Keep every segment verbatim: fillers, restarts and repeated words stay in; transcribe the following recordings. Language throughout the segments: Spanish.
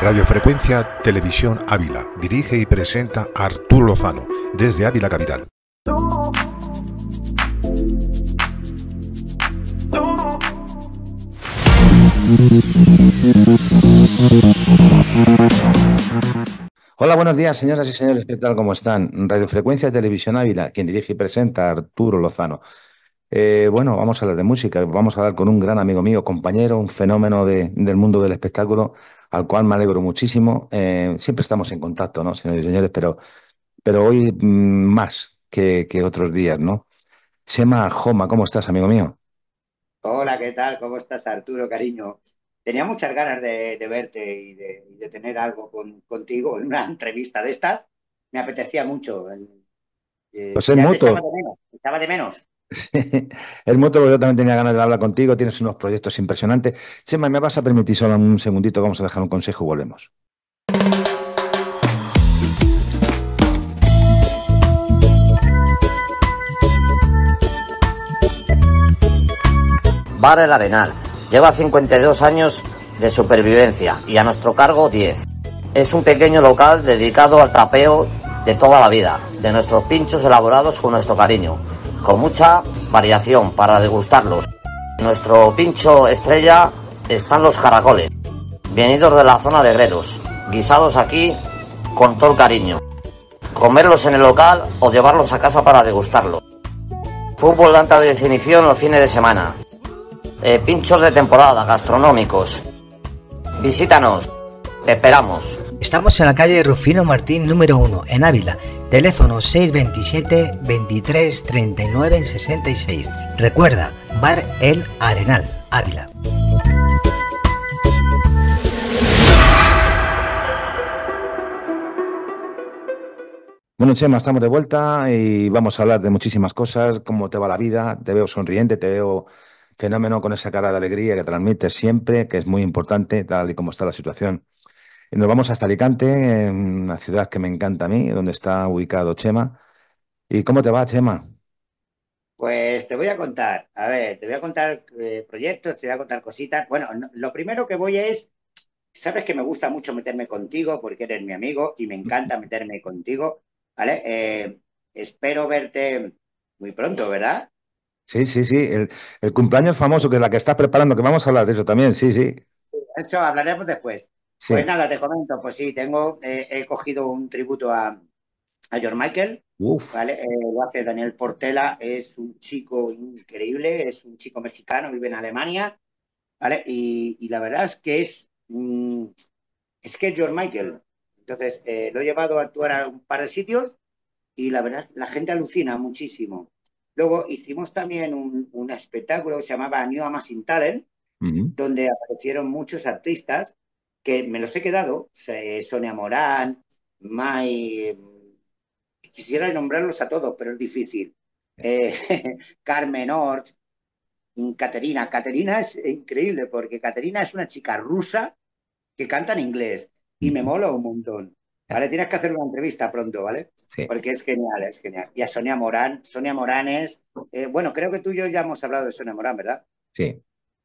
Radiofrecuencia Televisión Ávila. Dirige y presenta Arturo Lozano, desde Ávila Capital. Hola, buenos días, señoras y señores, ¿qué tal? ¿Cómo están? Radiofrecuencia Televisión Ávila, quien dirige y presenta Arturo Lozano. Eh, bueno, vamos a hablar de música, vamos a hablar con un gran amigo mío, compañero, un fenómeno de- del mundo del espectáculo, al cual me alegro muchísimo. Eh, siempre estamos en contacto, ¿no, señores y señores? Pero, pero hoy mm, más que, que otros días, ¿no? Chema Joma, ¿cómo estás, amigo mío? Hola, ¿qué tal? ¿Cómo estás, Arturo, cariño? Tenía muchas ganas de, de verte y de, y de tener algo con- contigo en una entrevista de estas. Me apetecía mucho. Eh, Pues es ya te echaba mutuo. de menos, te echaba de menos. Es mutuo, porque yo también tenía ganas de hablar contigo, tienes unos proyectos impresionantes. Chema, ¿me vas a permitir solo un segundito? Vamos a dejar un consejo y volvemos. Bar El Arenal. Lleva cincuenta y dos años de supervivencia y a nuestro cargo diez. Es un pequeño local dedicado al tapeo de toda la vida, de nuestros pinchos elaborados con nuestro cariño, con mucha variación para degustarlos. En nuestro pincho estrella están los caracoles, venidos de la zona de Gredos, guisados aquí con todo el cariño. Comerlos en el local o llevarlos a casa para degustarlos. Fútbol de alta definición los fines de semana. Eh, pinchos de temporada, gastronómicos. Visítanos, te esperamos. Estamos en la calle Rufino Martín número uno, en Ávila. Teléfono seis veintisiete, veintitrés, treinta y nueve, sesenta y seis. Recuerda, Bar El Arenal, Ávila. Bueno, Chema, estamos de vuelta y vamos a hablar de muchísimas cosas, cómo te va la vida, te veo sonriente, te veo fenómeno con esa cara de alegría que transmites siempre, que es muy importante, tal y como está la situación. Y nos vamos hasta Alicante, en una ciudad que me encanta a mí, donde está ubicado Chema. ¿Y cómo te va, Chema? Pues te voy a contar, a ver, te voy a contar eh, proyectos, te voy a contar cositas. Bueno, no- lo primero que voy es, sabes que me gusta mucho meterme contigo porque eres mi amigo y me encanta meterme contigo, ¿vale? Eh, espero verte muy pronto, ¿verdad? Sí, sí, sí, el, el cumpleaños famoso, que es la que estás preparando, que vamos a hablar de eso también, sí, sí, Eso hablaremos después. Pues sí. nada, te comento, pues sí, tengo, eh, he cogido un tributo a, a George Michael, Uf. ¿vale? Eh, lo hace Daniel Portela, es un chico increíble, es un chico mexicano, vive en Alemania, ¿vale? Y, y la verdad es que es, mm, es que es George Michael. Entonces, eh, lo he llevado a actuar a un par de sitios y la verdad, la gente alucina muchísimo. Luego hicimos también un, un espectáculo que se llamaba New Amazing Talent, Ujú. donde aparecieron muchos artistas que me los he quedado, eh, Sonia Morán, Mai, eh, quisiera nombrarlos a todos, pero es difícil. Eh, Carmen Ort, Caterina. Caterina es increíble porque Caterina es una chica rusa que canta en inglés y me Ujú. mola un montón. ¿Vale? Tienes que hacer una entrevista pronto, ¿vale? Sí, Porque es genial, es genial. Y a Sonia Morán, Sonia Morán es, eh, bueno, creo que tú y yo ya hemos hablado de Sonia Morán, ¿verdad? sí.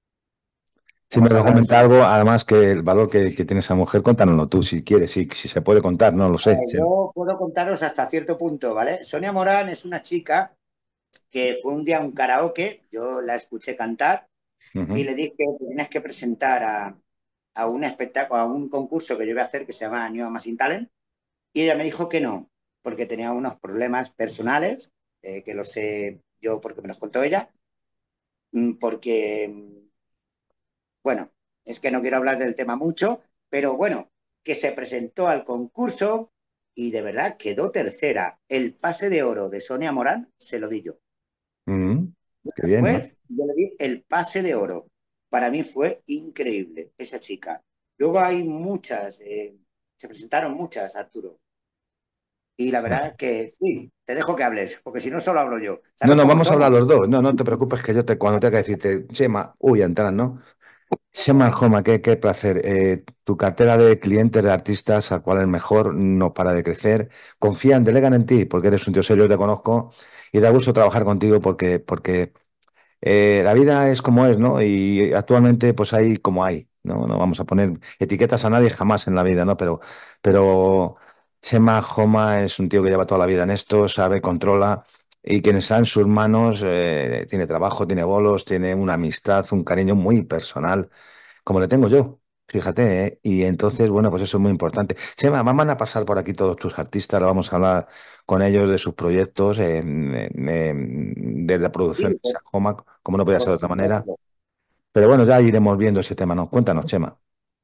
Si me Hemos lo hablado de comenta Sonia. algo, además que el valor que, que tiene esa mujer, cuéntanoslo tú, si quieres, si, si se puede contar, no lo sé. Sí. Yo puedo contaros hasta cierto punto, ¿vale? Sonia Morán es una chica que fue un día a un karaoke, yo la escuché cantar y Ujú. le dije que tienes que presentar a, a un espectáculo, a un concurso que yo voy a hacer que se llama New Amazing Talent y ella me dijo que no, porque tenía unos problemas personales, eh, que lo sé yo porque me los contó ella, mm, porque, mm, bueno, es que no quiero hablar del tema mucho, pero bueno, que se presentó al concurso y de verdad quedó tercera. El pase de oro de Sonia Morán se lo di yo. Ujú. Qué bien, ¿no? Pues yo le di el pase de oro. Para mí fue increíble esa chica. Luego hay muchas, eh, se presentaron muchas, Arturo. Y la verdad es que sí, te dejo que hables, porque si no solo hablo yo. No, ¿Sabes no, cómo vamos a hablar somos? los dos. No, no te preocupes que yo te, cuando tenga que decirte, Chema, uy, entrar, ¿no? Chema Joma, qué, qué placer. Eh, tu cartera de clientes, de artistas, al cual el mejor no para de crecer. Confían, delegan en ti, porque eres un tío serio, te conozco, y da gusto trabajar contigo porque, porque eh, la vida es como es, ¿no? Y actualmente, pues hay como hay. No, no vamos a poner etiquetas a nadie jamás en la vida, ¿no? Pero, pero Chema Joma es un tío que lleva toda la vida en esto, sabe, controla, y quien está en sus manos eh, tiene trabajo, tiene bolos, tiene una amistad, un cariño muy personal, como le tengo yo. Fíjate, ¿eh? Y entonces, bueno, pues eso es muy importante. Chema, van a pasar por aquí todos tus artistas, lo vamos a hablar con ellos de sus proyectos, eh, eh, eh, de la producción Sí, de por, Sajoma, como no podía por ser de otra manera. supuesto. Pero bueno, ya iremos viendo ese tema, ¿no? Cuéntanos, Chema.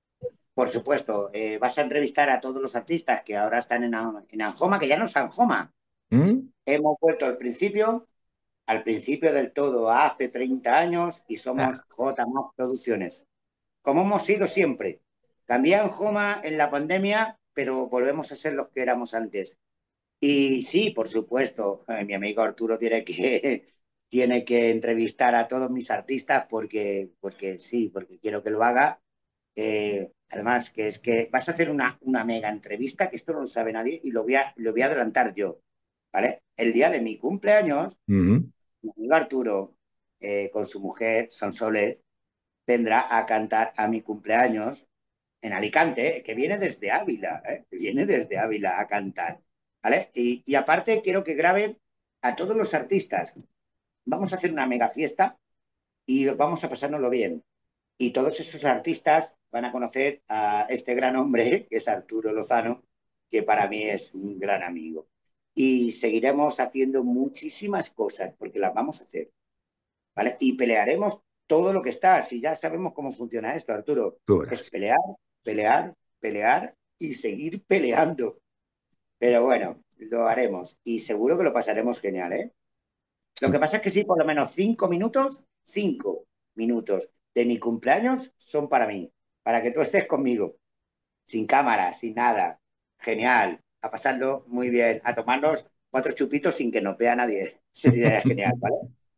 Por supuesto, eh, vas a entrevistar a todos los artistas que ahora están en, en Anjoma, que ya no es Anjoma. ¿Mm? Hemos vuelto al principio, al principio del todo, hace treinta años, y somos Ah, J M A Producciones, como hemos sido siempre. Cambié a Anjoma en la pandemia, pero volvemos a ser los que éramos antes. Y sí, por supuesto, eh, mi amigo Arturo tiene que, tiene que entrevistar a todos mis artistas porque, porque sí, porque quiero que lo haga. Eh, además, que es que vas a hacer una, una mega entrevista, que esto no lo sabe nadie, y lo voy a, lo voy a adelantar yo, ¿vale? El día de mi cumpleaños, ujú. mi amigo Arturo, eh, con su mujer, Sonsoles, vendrá a cantar a mi cumpleaños en Alicante, que viene desde Ávila, ¿eh? Que viene desde Ávila a cantar, ¿vale? Y, y aparte quiero que graben a todos los artistas. Vamos a hacer una mega fiesta y vamos a pasárnoslo bien. Y todos esos artistas van a conocer a este gran hombre, que es Arturo Lozano, que para mí es un gran amigo. Y seguiremos haciendo muchísimas cosas, porque las vamos a hacer, ¿vale? Y pelearemos todo lo que está. Si ya sabemos cómo funciona esto, Arturo, Tú es verás. pelear, pelear, pelear y seguir peleando. Pero bueno, lo haremos y seguro que lo pasaremos genial, ¿eh? Lo que Sí. pasa es que sí, por lo menos cinco minutos, cinco minutos de mi cumpleaños son para mí, para que tú estés conmigo, sin cámara, sin nada. Genial, a pasarlo muy bien, a tomarnos cuatro chupitos sin que nos vea nadie. Sería genial, ¿vale?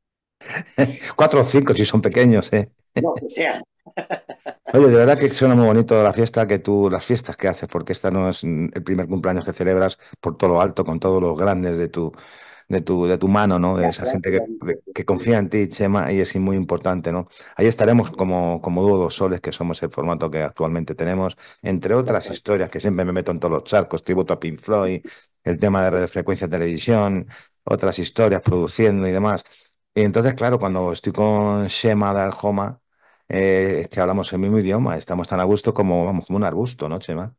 Cuatro o cinco si son pequeños, ¿eh? Lo que sea. Oye, de verdad que suena muy bonito la fiesta que tú, las fiestas que haces, porque esta no es mm, el primer cumpleaños que celebras por todo lo alto, con todos los grandes de tu, de tu, de tu mano, ¿no? De esa gente que, que- que confía en ti, Chema, y es muy importante, ¿no? Ahí estaremos como, como dúo dos soles, que somos el formato que actualmente tenemos, entre otras historias que siempre me meto en todos los charcos, tributo a Pink Floyd, el tema de radiofrecuencia televisión, otras historias produciendo y demás. Y entonces, claro, cuando estoy con Chema de Aljoma, eh, es que hablamos el mismo idioma, estamos tan a gusto como, vamos, como un arbusto, ¿no, Chema?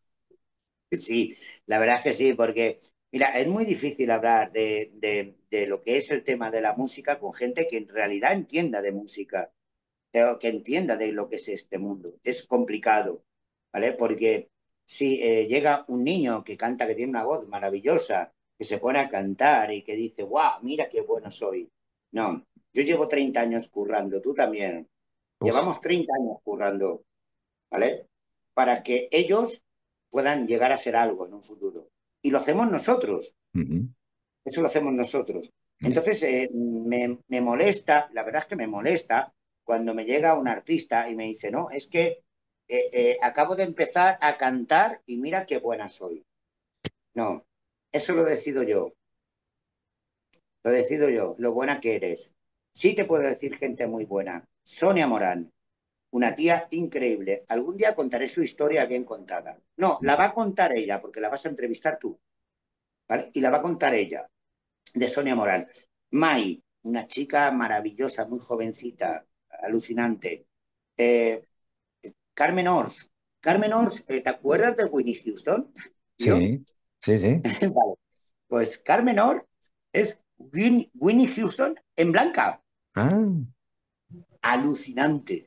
Sí, la verdad es que sí, porque, mira, es muy difícil hablar de, de, de lo que es el tema de la música con gente que en realidad entienda de música, o que entienda de lo que es este mundo. Es complicado, ¿vale? Porque si eh, llega un niño que canta, que tiene una voz maravillosa, que se pone a cantar y que dice, ¡guau, mira qué bueno soy! No, yo llevo treinta años currando, tú también. Uf. Llevamos treinta años currando, ¿vale? Para que ellos puedan llegar a ser algo en un futuro. Y lo hacemos nosotros, Ujú. eso lo hacemos nosotros. Entonces, eh, me, me molesta, la verdad es que me molesta cuando me llega un artista y me dice, no, es que eh, eh, acabo de empezar a cantar y mira qué buena soy. No, eso lo decido yo, lo decido yo, lo buena que eres. Sí te puedo decir gente muy buena. Sonia Morán, una tía increíble. Algún día contaré su historia bien contada. No, la va a contar ella, porque la vas a entrevistar tú, ¿vale? Y la va a contar ella, de Sonia Morán. Mai, una chica maravillosa, muy jovencita, alucinante. Eh, Carmen Ors. Carmen Ors, eh, ¿te acuerdas de Whitney Houston? ¿Yo? Sí, sí, sí. Vale. Pues Carmen Ors es Win Winnie Houston en blanca. Ah, Alucinante,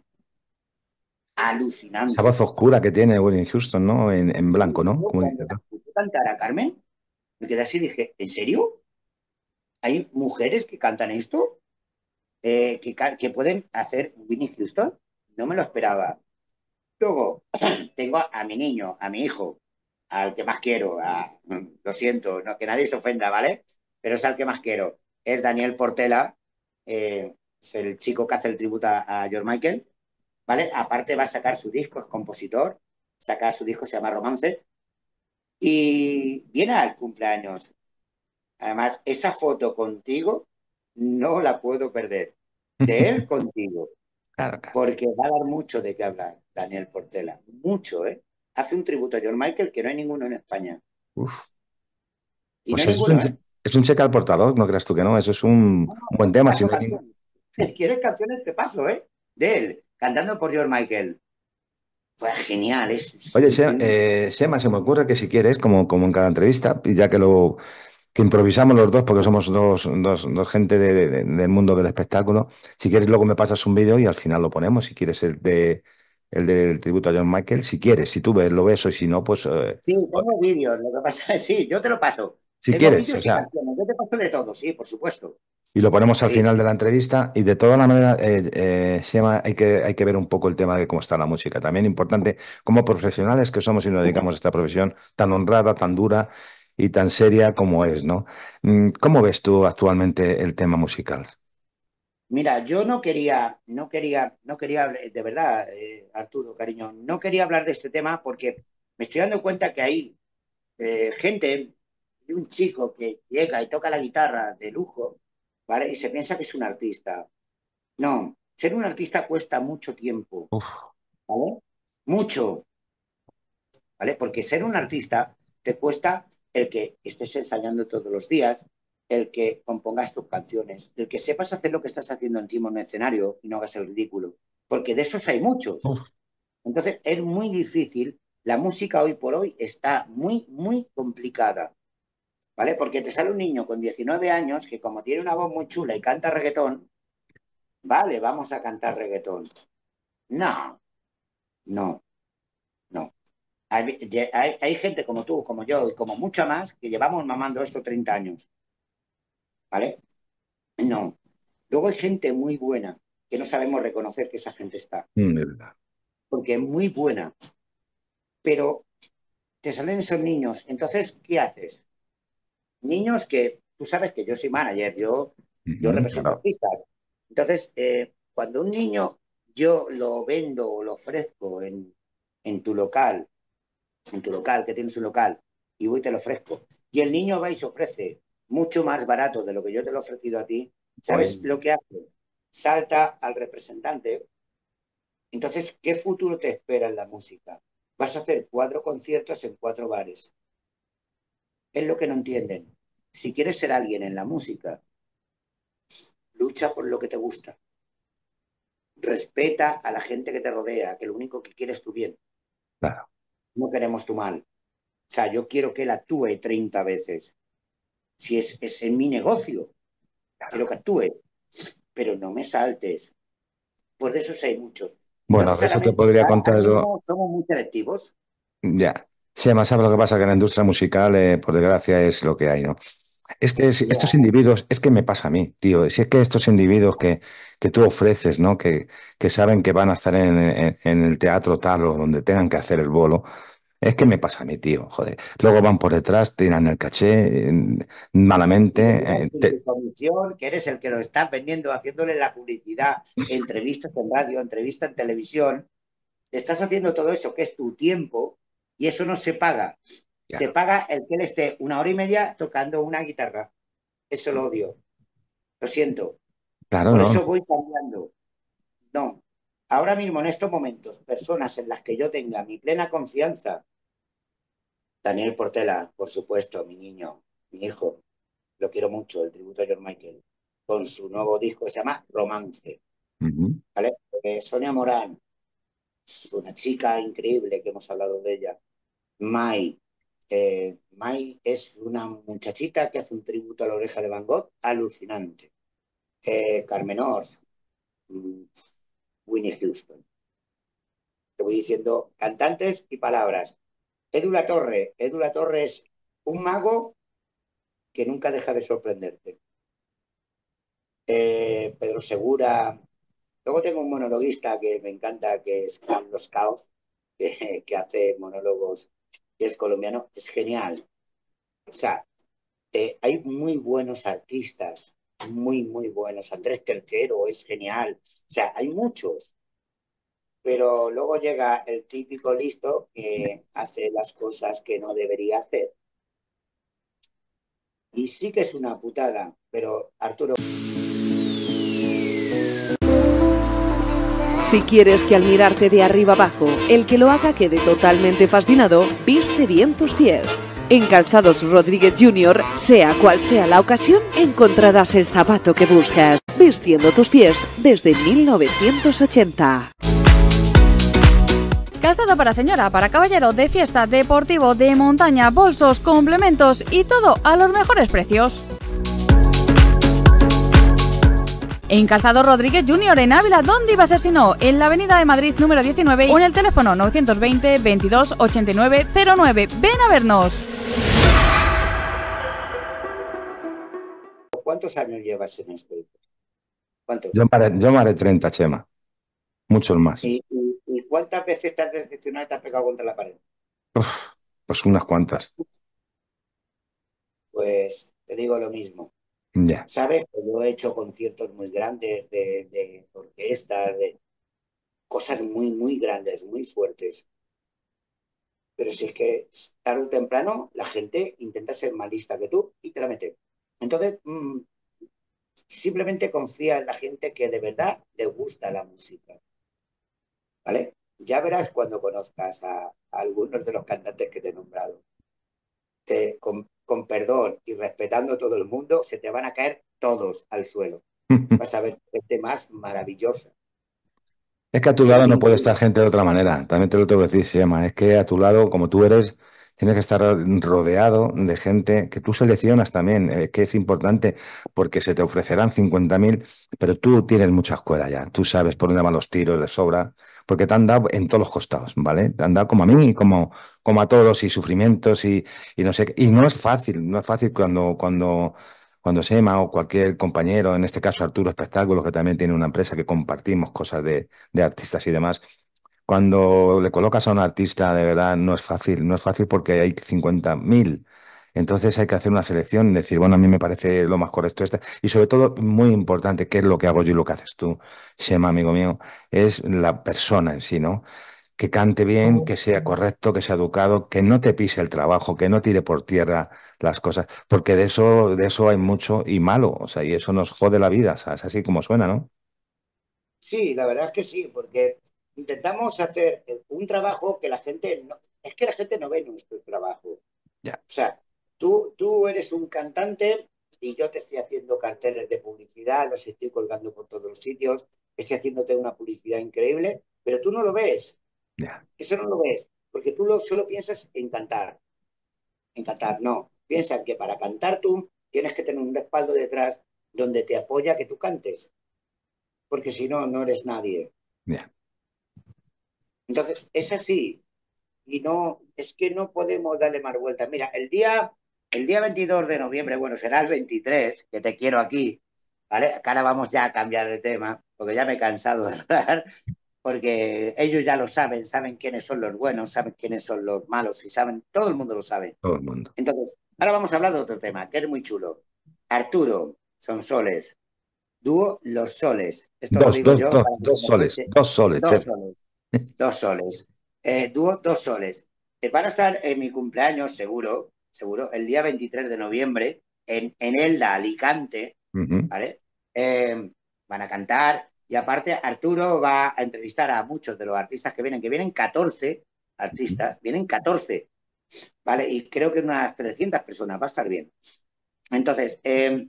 esa alucinante. voz oscura que tiene Whitney Houston, ¿no? En, en blanco, ¿no? Yo Como cuando dices la tú. escuché cantar a Carmen, me quedé así y dije, ¿en serio? ¿Hay mujeres que cantan esto? Eh, que, que, pueden hacer Winnie Houston? No me lo esperaba. Luego, tengo a mi niño, a mi hijo, al que más quiero, a, lo siento, no, que nadie se ofenda, ¿vale? Pero es al que más quiero. Es Daniel Portela, eh, es el chico que hace el tributo a, a George Michael, ¿vale? Aparte va a sacar su disco, es compositor, saca su disco, se llama Romance, y viene al cumpleaños. Además, esa foto contigo no la puedo perder. De él contigo. Claro, claro. porque va a dar mucho de qué hablar Daniel Portela, mucho, ¿eh? Hace un tributo a George Michael que no hay ninguno en España. Uf. Y no Pues hay eso es un, ninguno, ¿eh? che- es un cheque al portador, no creas tú que no. Eso es un, No, no, un buen te tema. Si paso no hay ningún... canciones. ¿Quieres canciones? Te paso, ¿eh? De él, cantando por George Michael. Pues genial, es, es Oye, un, Se- un- eh, Sema, se me ocurre que si quieres, como, como en cada entrevista, y ya que lo que improvisamos los dos, porque somos dos, dos, dos gente de- de- del mundo del espectáculo, si quieres luego me pasas un vídeo y al final lo ponemos. Si quieres el de el del tributo a John Michael, si quieres, si tú ves, lo ves, o si no, pues eh, Sí, tengo vídeos, lo que pasa es sí, yo te lo paso. si Tengo quieres, o vídeos y sea, canciones, yo te paso de todo, sí, por supuesto. y lo ponemos al Sí, final de la entrevista. Y de todas las maneras, eh, eh, Sema, hay que, hay que ver un poco el tema de cómo está la música. También importante, como profesionales que somos y nos dedicamos a esta profesión tan honrada, tan dura y tan seria como es, ¿no? Mm, ¿Cómo ves tú actualmente el tema musical? mira, yo no quería, no quería, no quería, hablar- de verdad, eh, Arturo, cariño, no quería hablar de este tema porque me estoy dando cuenta que hay eh, gente, y un chico que llega y toca la guitarra de lujo, ¿vale? Y se piensa que es un artista. No, ser un artista cuesta mucho tiempo, Uf, ¿vale? Mucho, ¿vale? Porque ser un artista te cuesta el que estés ensayando todos los días, el que compongas tus canciones, el que sepas hacer lo que estás haciendo encima de un escenario y no hagas el ridículo, porque de esos hay muchos. uf. Entonces es muy difícil. La música hoy por hoy está muy, muy complicada, ¿vale? Porque te sale un niño con diecinueve años que como tiene una voz muy chula y canta reggaetón, vale, vamos a cantar reggaetón. No, no, no. Hay, hay, hay, gente como tú, como yo y como mucha más que llevamos mamando esto treinta años, ¿vale? No. Luego hay gente muy buena que no sabemos reconocer que esa gente está, Mm, de verdad. porque es muy buena, pero te salen esos niños. Entonces, ¿qué haces? Niños que tú sabes que yo soy manager, yo, yo Ujú, represento claro. artistas. Entonces, eh, cuando un niño yo lo vendo o lo ofrezco en, en tu local, en tu local, que tienes un local, y voy y te lo ofrezco, y el niño va y se ofrece mucho más barato de lo que yo te lo he ofrecido a ti, Pues, ¿sabes lo que hace? Salta al representante. Entonces, ¿qué futuro te espera en la música? Vas a hacer cuatro conciertos en cuatro bares. Es lo que no entienden. Si quieres ser alguien en la música, lucha por lo que te gusta. Respeta a la gente que te rodea, que lo único que quiere es tu bien. claro, No queremos tu mal. O sea, yo quiero que él actúe treinta veces. Si es, es en mi negocio, quiero claro. que actúe, pero no me saltes. Pues de esos hay muchos. Bueno, Entonces, de ahora, eso te mismo, podría ahora, contar ahora yo. mismo somos muy selectivos. Ya. Sí, además, ¿sabes lo que pasa? Que la industria musical, eh, por desgracia, es lo que hay, ¿no? Este, es- estos Yeah. individuos, es que me pasa a mí, tío. Si es que estos individuos que, que tú ofreces, ¿no? Que, que saben que van a estar en, en- en el teatro tal o donde tengan que hacer el bolo, es que me pasa a mí, tío. Joder. Luego van por detrás, tiran el caché, eh, Y te malamente. llevas eh, sin te- tu comisión, que eres el que lo está vendiendo, haciéndole la publicidad, entrevistas en radio, entrevistas en televisión. Estás haciendo todo eso, que es tu tiempo, y eso no se paga. Se Claro, paga el que él esté una hora y media tocando una guitarra. Eso lo odio. Lo siento. claro, Por ¿no? eso voy cambiando. No. Ahora mismo, en estos momentos, personas en las que yo tenga mi plena confianza, Daniel Portela, por supuesto, mi niño, mi hijo, lo quiero mucho, el tributo a George Michael, con su nuevo disco que se llama Romance, Ujú. ¿vale? Eh, Sonia Morán, una chica increíble que hemos hablado de ella. Mai, eh, Mai es una muchachita que hace un tributo a la oreja de Van Gogh alucinante. Eh, Carmen Ors, mm, Winnie Houston. Te voy diciendo cantantes y palabras. Edu La Torre, Edu La Torre es un mago que nunca deja de sorprenderte. Eh, Pedro Segura. Luego tengo un monologuista que me encanta, que es Carlos Caos, que, que hace monólogos, que es colombiano. Es genial. O sea, eh, hay muy buenos artistas, muy, muy buenos. Andrés Tercero es genial. O sea, hay muchos. Pero luego llega el típico listo que hace las cosas que no debería hacer. Y sí que es una putada, pero Arturo... Si quieres que al mirarte de arriba abajo, el que lo haga quede totalmente fascinado, viste bien tus pies. En Calzados Rodríguez junior, sea cual sea la ocasión, encontrarás el zapato que buscas, vistiendo tus pies desde mil novecientos ochenta. Calzado para señora, para caballero, de fiesta, deportivo, de montaña, bolsos, complementos y todo a los mejores precios. En Calzado Rodríguez junior en Ávila, ¿dónde iba a ser si no? En la Avenida de Madrid número diecinueve o en el teléfono novecientos veinte, veintidós, ochenta y nueve, cero nueve. ¡Ven a vernos! ¿Cuántos años llevas en esto? ¿Cuántos? Yo me haré, yo me haré treinta, Chema. Muchos más. ¿Y, y, y cuántas veces te has decepcionado y te has pegado contra la pared? Uf, pues unas cuantas. Pues te digo lo mismo. Ya. ¿Sabes? Yo he hecho conciertos muy grandes de, de orquestas, de cosas muy, muy grandes, muy fuertes. Pero si es que tarde o temprano la gente intenta ser más lista que tú y te la mete. Entonces, mmm, simplemente confía en la gente que de verdad le gusta la música. ¿Vale? Ya verás cuando conozcas a, a algunos de los cantantes que te he nombrado. Te, con, con perdón y respetando a todo el mundo, se te van a caer todos al suelo. Vas a ver gente más maravillosa. Es que a tu lado no puede estar gente de otra manera. También te lo tengo que decir, Siema. Es que a tu lado, como tú eres, tienes que estar rodeado de gente que tú seleccionas también. Es que es importante porque se te ofrecerán cincuenta mil, pero tú tienes mucha escuela ya. Tú sabes por dónde van los tiros de sobra, porque te han dado en todos los costados, ¿vale? Te han dado como a mí, como, como a todos, y sufrimientos y, y no sé qué. Y no es fácil, no es fácil cuando, cuando, cuando Sema o cualquier compañero, en este caso Arturo Espectáculos, que también tiene una empresa que compartimos cosas de, de artistas y demás. Cuando le colocas a un artista, de verdad, no es fácil, no es fácil porque hay cincuenta mil. Entonces hay que hacer una selección y decir, bueno, a mí me parece lo más correcto este. Y sobre todo, muy importante, que es lo que hago yo y lo que haces tú, Shema, amigo mío, es la persona en sí, ¿no? Que cante bien, que sea correcto, que sea educado, que no te pise el trabajo, que no tire por tierra las cosas, porque de eso, de eso hay mucho y malo, o sea, y eso nos jode la vida, o sea, es así como suena, ¿no? Sí, la verdad es que sí, porque intentamos hacer un trabajo que la gente no, es que la gente no ve nuestro trabajo. Ya. O sea, tú, tú eres un cantante y yo te estoy haciendo carteles de publicidad, los estoy colgando por todos los sitios, estoy haciéndote una publicidad increíble, pero tú no lo ves. Ya. Eso no lo ves, porque tú lo, solo piensas en cantar. En cantar, no. Piensa que para cantar tú tienes que tener un respaldo detrás donde te apoya que tú cantes, porque si no, no eres nadie. Ya. Entonces, es así. Y no, es que no podemos darle más vueltas. Mira, el día, el día veintidós de noviembre, bueno, será el veintitrés, que te quiero aquí, ¿vale? Acá ahora vamos ya a cambiar de tema, porque ya me he cansado de hablar, porque ellos ya lo saben, saben quiénes son los buenos, saben quiénes son los malos, y saben, todo el mundo lo sabe. Todo el mundo. Entonces, ahora vamos a hablar de otro tema, que es muy chulo. Arturo, Sonsoles, dúo Los Soles. Esto dos, lo digo dos, yo. dos, Para que dos se me soles, escuche. dos soles, Dos che. soles. Dos soles. Eh, dúo Dos Soles. Eh, van a estar en mi cumpleaños, seguro, seguro, el día veintitrés de noviembre, en, en Elda, Alicante, Uh-huh. ¿vale? Eh, van a cantar y aparte Arturo va a entrevistar a muchos de los artistas que vienen, que vienen catorce artistas, vienen catorce, ¿vale? Y creo que unas trescientas personas, va a estar bien. Entonces, eh,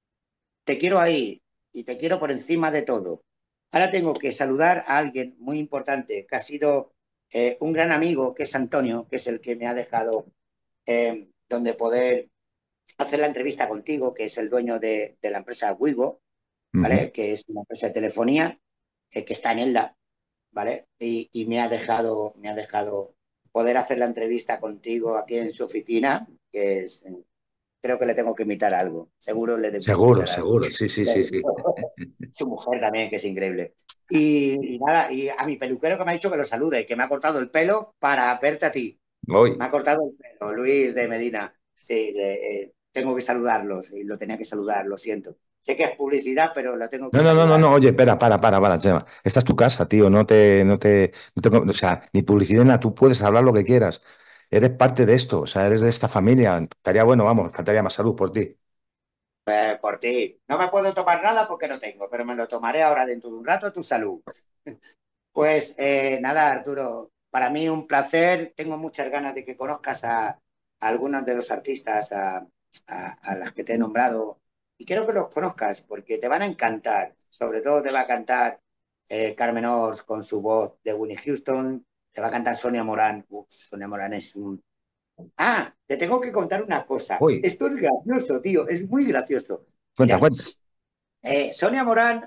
te quiero ahí y te quiero por encima de todo. Ahora tengo que saludar a alguien muy importante que ha sido eh, un gran amigo, que es Antonio, que es el que me ha dejado eh, donde poder hacer la entrevista contigo, que es el dueño de, de la empresa Wigo, ¿vale? Uh-huh. Que es una empresa de telefonía eh, que está en Elda, ¿vale? Y, y me ha dejado, me ha dejado poder hacer la entrevista contigo aquí en su oficina, que es... Creo que le tengo que invitar algo. Seguro le tengo Seguro, que invitar seguro, algo. Sí, sí, sí, sí. Su mujer también, que es increíble. Y, y nada, y a mi peluquero que me ha dicho que lo salude, que me ha cortado el pelo para verte a ti. Hoy. Me ha cortado el pelo, Luis de Medina. Sí, le, eh, tengo que saludarlos y lo tenía que saludar, lo siento. Sé que es publicidad, pero lo tengo que No, no, saludar. no, no, no, oye, espera, para, para, para, Chema. Esta es tu casa, tío, no te, no te, no te, o sea, ni publicidad, nada, tú puedes hablar lo que quieras. Eres parte de esto, o sea, eres de esta familia. Estaría bueno, vamos, faltaría más salud por ti. Eh, por ti. No me puedo tomar nada porque no tengo, pero me lo tomaré ahora dentro de un rato, tu salud. Pues eh, nada, Arturo, para mí un placer. Tengo muchas ganas de que conozcas a, a algunos de los artistas a, a, a las que te he nombrado y quiero que los conozcas porque te van a encantar. Sobre todo te va a cantar eh, Carmen Ors con su voz de Winnie Houston, te va a cantar Sonia Morán. Uf, Sonia Morán es un... Ah, te tengo que contar una cosa. Uy, Esto es gracioso, tío, es muy gracioso. cuenta, Mira, cuenta. eh, Sonia Morán,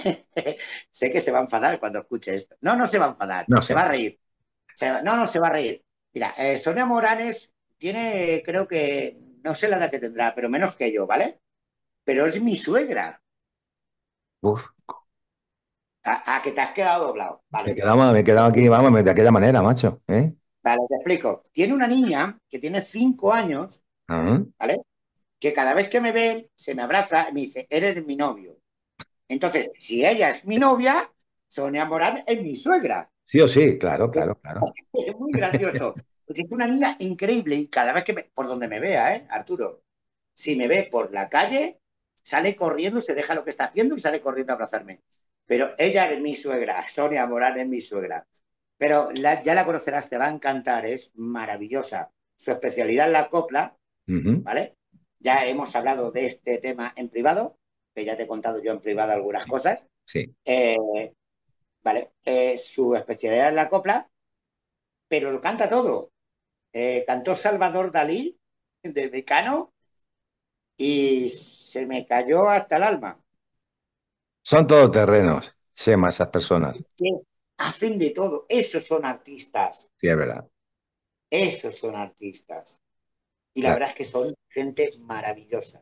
sé que se va a enfadar cuando escuche esto. No, no se va a enfadar, No se sé. va a reír. Se va- no, no, se va a reír. Mira, eh, Sonia Morán es, tiene, creo que, no sé la edad que tendrá, pero menos que yo, ¿vale? Pero es mi suegra. Uf, A, a que te has quedado doblado. me Vale, quedaba, me quedaba aquí, vamos, de aquella manera, macho, ¿eh? vale, te explico. Tiene una niña que tiene cinco años, Ajá. ¿vale? Que cada vez que me ve, se me abraza y me dice, eres mi novio. Entonces, si ella es mi novia, Sonia Morán es mi suegra. Sí o sí, claro, claro, claro. Es muy gracioso, porque es una niña increíble y cada vez que me, por donde me vea, ¿eh, Arturo? Si me ve por la calle, sale corriendo, se deja lo que está haciendo y sale corriendo a abrazarme. Pero ella es mi suegra, Sonia Morán es mi suegra. Pero la, ya la conocerás, te va a encantar, es maravillosa. Su especialidad es la copla, Ujú. ¿vale? Ya hemos hablado de este tema en privado, que ya te he contado yo en privado algunas cosas. Sí. Eh, ¿Vale? Eh, su especialidad es la copla, pero lo canta todo. Eh, cantó Salvador Dalí de Mecano y se me cayó hasta el alma. Son todoterrenos, Chema, esas personas. Que hacen de todo. Esos son artistas. Sí, es verdad. Esos son artistas. Y la Claro. verdad es que son gente maravillosa.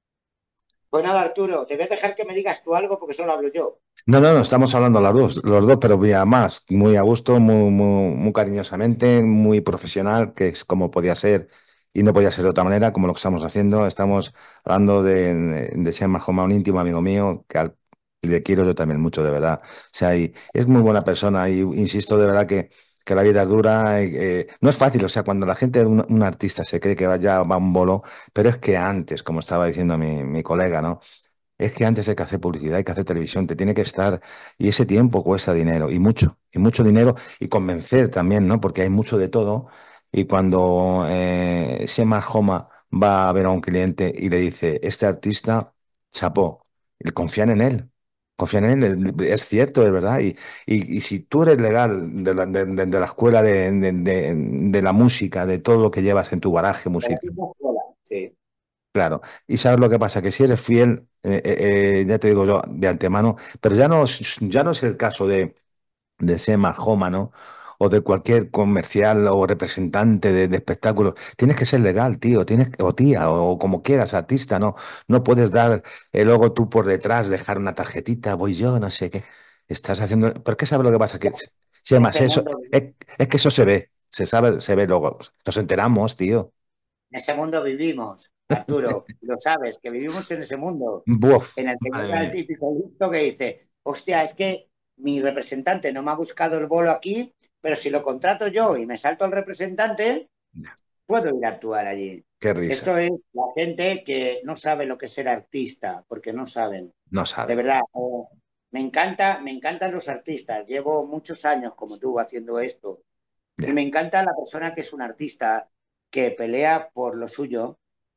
Pues nada, Arturo, te voy a dejar que me digas tú algo porque solo hablo yo. No, no, no, estamos hablando los dos, los dos, pero muy a más, muy a gusto, muy, muy, muy cariñosamente, muy profesional, que es como podía ser y no podía ser de otra manera, como lo que estamos haciendo. Estamos hablando de, de Sean Majoma, un íntimo amigo mío, que al, y le quiero yo también mucho, de verdad. O sea, y es muy buena persona y insisto de verdad que, que la vida es dura, y, eh, no es fácil, o sea, cuando la gente, un, un artista se cree que vaya, va a un bolo, pero es que antes, como estaba diciendo mi, mi colega, ¿no? Es que antes hay que hacer publicidad, hay que hacer televisión, te tiene que estar, y ese tiempo cuesta dinero, y mucho, y mucho dinero, y convencer también, ¿no? Porque hay mucho de todo, y cuando eh, Shema Homa va a ver a un cliente y le dice, este artista, chapó, y confían en él, confían en él, es cierto, es verdad, y, y, y si tú eres legal de la, de, de- de la escuela de, de, de- de la música, de todo lo que llevas en tu baraje musical, Sí. claro, y sabes lo que pasa, que si eres fiel, eh, eh, eh, ya te digo yo de antemano, pero ya no, es- ya no es el caso de, de Sema Joma, ¿no? O de cualquier comercial o representante de, de espectáculos. Tienes que ser legal, tío, tienes, o tía, o, como quieras, artista, ¿no? No puedes dar, eh, luego tú por detrás, dejar una tarjetita, voy yo, no sé qué. Estás haciendo. ¿Por qué sabes lo que pasa? Que, En Sema, ese eso, mundo, es, es que eso se ve, se sabe, se ve luego. Nos enteramos, tío. en ese mundo vivimos, Arturo, lo sabes, que vivimos en ese mundo, Buf, en el que madre llega el mía. típico listo que dice, hostia, es que mi representante no me ha buscado el bolo aquí, pero si lo contrato yo y me salto al representante, puedo ir a actuar allí. Qué risa. Esto es la gente que no sabe lo que es ser artista, porque no saben. No De saben. verdad, eh, me encanta, me encantan los artistas. Llevo muchos años como tú haciendo esto y Ya. me encanta la persona que es un artista que pelea por lo suyo.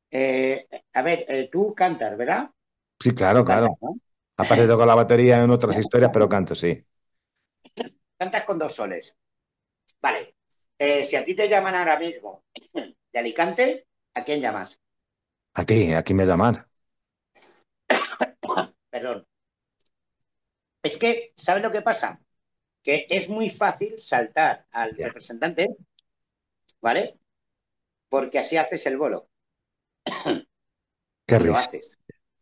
Eh, a ver, eh, tú cantas, ¿verdad? Sí, claro, Tú cantas, claro. ¿no? Aparte toco la batería en otras historias, pero canto, sí. Cantas con dos soles. Vale. Eh, si a ti te llaman ahora mismo de Alicante, ¿a quién llamas? A ti, aquí me llaman. Perdón. Es que, ¿sabes lo que pasa? Que es muy fácil saltar al Ya. representante, ¿vale? Porque así haces el bolo Qué y lo risa. haces.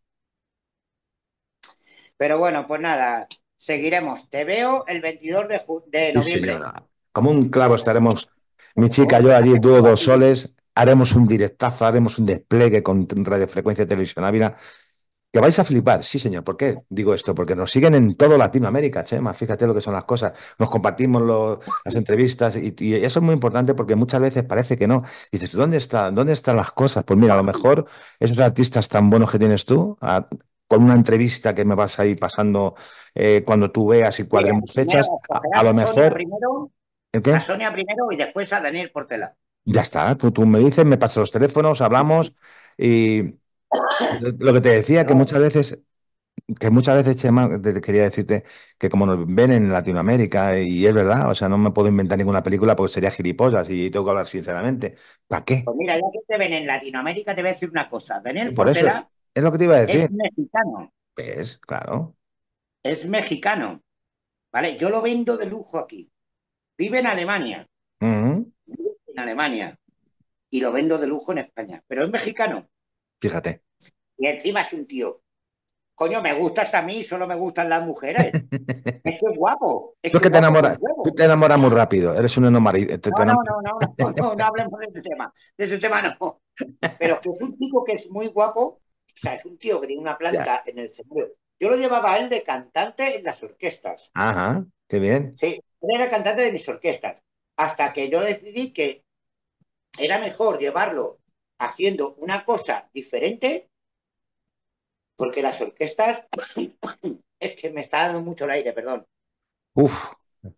Pero bueno, pues nada, seguiremos. Te veo el veintidós de, ju- de Sí, noviembre. señora. Como un clavo estaremos, mi chica, Oh, yo allí, dúo dos aquí. soles, haremos un directazo, haremos un despliegue con radiofrecuencia y televisión Ávila, que vais a flipar. Sí, señor. ¿Por qué digo esto? Porque nos siguen en todo Latinoamérica, Chema. Fíjate lo que son las cosas. Nos compartimos lo- las entrevistas y, y eso es muy importante porque muchas veces parece que no. Dices, ¿dónde está, dónde están las cosas? Pues mira, a lo mejor esos artistas tan buenos que tienes tú, a- con una entrevista que me vas a ir pasando eh, cuando tú veas y cuadremos fechas, a, a lo mejor... Primero, ¿El qué? A Sonia primero y después a Daniel Portela. Ya está, tú, tú me dices, me pasas los teléfonos, hablamos y lo que te decía, que muchas veces, que muchas veces, Chema, te quería decirte que como nos ven en Latinoamérica, y es verdad, o sea, no me puedo inventar ninguna película porque sería gilipollas y tengo que hablar sinceramente. ¿Para qué? Pues mira, ya que te ven en Latinoamérica, te voy a decir una cosa. Daniel Por eso, Portela es lo que te iba a decir. es mexicano. Pues, claro. Es mexicano. ¿Vale? Yo lo vendo de lujo aquí. Vive en Alemania. Uh-huh. Vive en Alemania. Y lo vendo de lujo en España. Pero es mexicano. Fíjate. Y encima es un tío. Coño, me gustas a mí, solo me gustan las mujeres. Es que es guapo. Es Tú que que te guapo enamoras, con huevo. tú te enamoras muy rápido. Eres un enamorado. No, no, no, no, no, no, no hablemos de ese tema. De ese tema no. Pero que es un tipo que es muy guapo. O sea, es un tío que tiene una planta en el escenario. Yo lo llevaba a él de cantante en las orquestas. Ajá, qué bien. Sí, él era cantante de mis orquestas. Hasta que yo decidí que era mejor llevarlo haciendo una cosa diferente, porque las orquestas... Es que me está dando mucho el aire, perdón. Uf.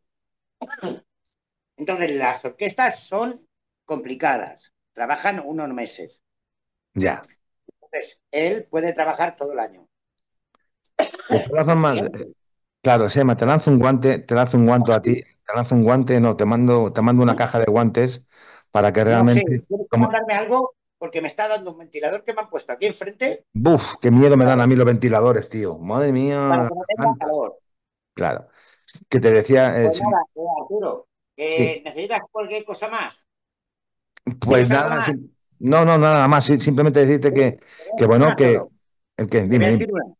Entonces, las orquestas son complicadas. Trabajan unos meses. Ya. Entonces, él puede trabajar todo el año. De todas formas, claro, Sema, te lanzo un guante, te lanzo un guante a ti, te lanzo un guante, no, te mando, te mando una caja de guantes para que realmente... No sé, ¿quieres como... mandarme algo? Porque me está dando un ventilador que me han puesto aquí enfrente. Buf, qué miedo me dan a mí los ventiladores, tío. Madre mía. Para que no tenga calor. Claro. Que te decía... Eh, Pues sí. nada, eh, Arturo, eh, Sí. ¿necesitas cualquier cosa más? Pues nada, más? sí, no, no, nada más, sí, simplemente decirte que, que bueno, Una que... solo. El que, Te voy dime, a dime. decir una.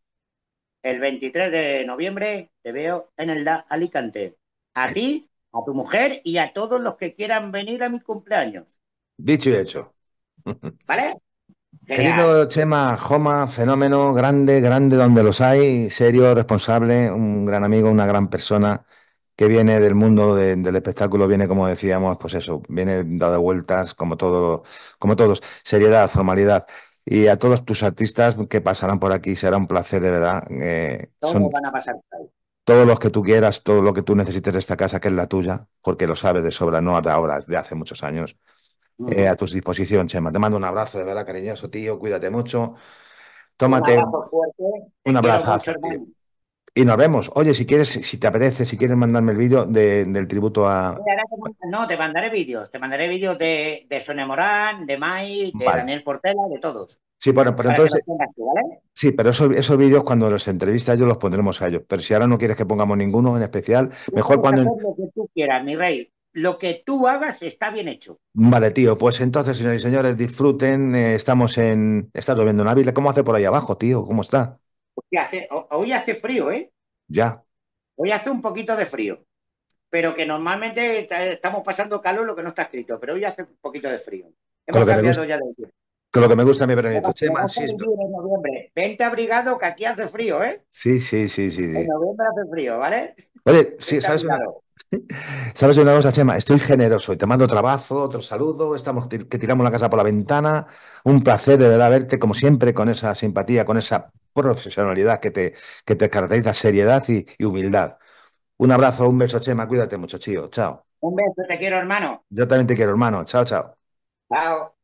El veintitrés de noviembre te veo en el Da Alicante. A ti, a tu mujer y a todos los que quieran venir a mi cumpleaños. Dicho y hecho. ¿Vale? Querido Genial. Chema Joma, fenómeno, grande, grande donde los hay, serio, responsable, un gran amigo, una gran persona que viene del mundo de- del espectáculo, viene, como decíamos, pues eso, viene dado vueltas como todo, como todos, seriedad, formalidad. Y a todos tus artistas que pasarán por aquí, será un placer de verdad. Eh, Todos son van a pasar por ahí. todos los que tú quieras, todo lo que tú necesites de esta casa, que es la tuya, porque lo sabes de sobra, no de ahora, es de hace muchos años. Eh, a tu disposición, Chema. Te mando un abrazo de verdad cariñoso, tío. Cuídate mucho. Tómate Un abrazo fuerte. Te un quiero abrazazo, mucho, tío. hermano. Y nos vemos. Oye, si quieres, si te apetece, si quieres mandarme el vídeo de- del tributo a... Oye, ahora te mando- No, te mandaré vídeos. Te mandaré vídeos de, de Sonia Morán, de Mai, de Vale. Daniel Portela, de todos. Sí, bueno, pero Para que entonces... los tengas tú, ¿vale? Sí, pero esos, esos vídeos cuando los entrevistas yo los pondremos a ellos. Pero si ahora no quieres que pongamos ninguno en especial, Tú mejor puedes cuando... hacer lo que tú quieras, mi rey. Lo que tú hagas está bien hecho. Vale, tío. Pues entonces, señores y señores, disfruten. Eh, estamos en... Está lloviendo en Ávila. ¿Cómo hace por ahí abajo, tío? ¿Cómo está? Porque hace, ho- hoy hace frío, ¿eh? Ya. Hoy hace un poquito de frío. Pero que normalmente ta- estamos pasando calor, lo que no está escrito. Pero hoy hace un poquito de frío. Con lo Hemos que me cambiado gusta, ya de tiempo. con lo que me gusta a mi veranito. Vamos, Chema, vamos a insisto. vivir en noviembre. Vente abrigado, que aquí hace frío, ¿eh? Sí, sí, sí, sí, En sí. noviembre hace frío, ¿vale? Oye, sí, Vente ¿sabes una, abrigado. ¿sabes una cosa, Chema? Estoy generoso y te mando otro abrazo, otro saludo. Estamos ti- que tiramos la casa por la ventana. Un placer de verdad verte, como siempre, con esa simpatía, con esa profesionalidad que te, que te caracteriza, seriedad y, y humildad. Un abrazo, un beso, Chema. Cuídate mucho, chío. Chao. Un beso, te quiero, hermano. Yo también te quiero, hermano. Chao, chao. Chao.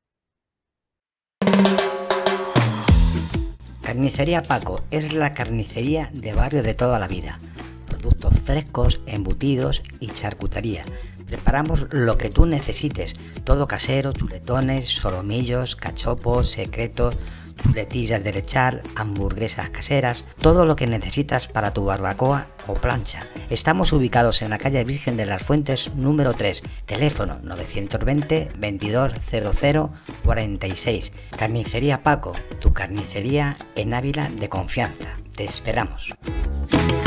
Carnicería Paco es la carnicería de barrio de toda la vida. Productos frescos, embutidos y charcutería. Preparamos lo que tú necesites, todo casero, chuletones, solomillos, cachopos, secretos, chuletillas de lechal, hamburguesas caseras, todo lo que necesitas para tu barbacoa o plancha. Estamos ubicados en la calle Virgen de las Fuentes número tres, teléfono novecientos veinte, veintidós cero cero, cuarenta y seis. Carnicería Paco, tu carnicería en Ávila de confianza. Te esperamos.